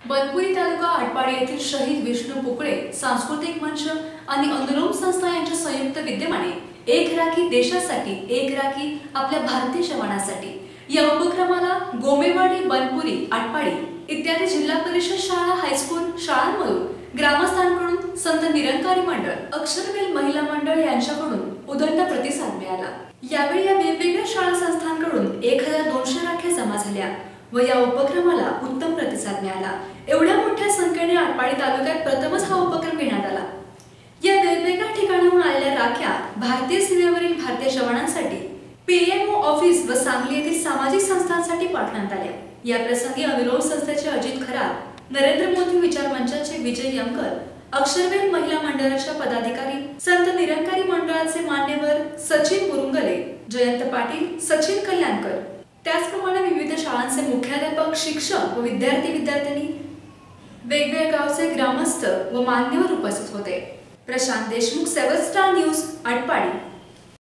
बनपुरी तालुका आटपाडी येथील शहीद विष्णू पोकळे सांस्कृतिक मंच आणि अनुलोम संस्था यांच्या संयुक्त विद्यमाने एक राखी देशासाठी एक राखी आपल्या भारतीय जवानांसाठी या उपक्रमाला गोमेवाडी, बनपुरी, आटपाडी इत्यादी जिल्हा परिषद शाळा, हायस्कूल शाळांमधून ग्रामस्थांकडून संत निरंकारी मंडळ, अक्षरवेल महिला मंडळ यांच्याकडून उदंड प्रतिसाद मिळाला। यावेळी या वेगवेगळ्या शाळा संस्थांकडून 1200 राख्या जमा झाल्या व या उपक्रमाला उत्तम प्रतिसाद मिळाला। एवढ्या मोठ्या संख्येने आटपाडी तालुक्यात प्रथमच हा उपक्रम घेण्यात आला। या वेगवेगळ्या ठिकाणाहून आलेल्या राख्या भारतीय सीमेवरील भारतीय जवानांसाठी पीएमओ ऑफिस व सांगली येथील सामाजिक संस्थांसाठी पाठवण्यात आल्या। या प्रसंगी अनुलोम संस्थेचे अजित खरात, नरेंद्र मोदी विचार मंचाचे विजय यमकर, अक्षरवेल महिला मंडळाच्या पदाधिकारी, संत निरंकारी मंडळाचे मान्यवर सचिन मुरुंगले, जयंत पाटील, सचिन कल्याणकर, त्याचप्रमाणे विविध शाळांचे मुख्याध्यापक, शिक्षक व विद्यार्थी-विद्यार्थिनी, वेगवेगळ्या गावचे ग्रामस्थ व मान्यवर उपस्थित होते। Prashant Deshmukh, 7 Star News, Atpadi.